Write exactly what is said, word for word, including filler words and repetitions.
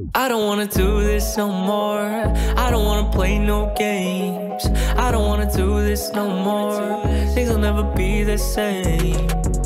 I don't wanna do this no more. I don't wanna play no games. I don't wanna do this no more. Things will never be the same.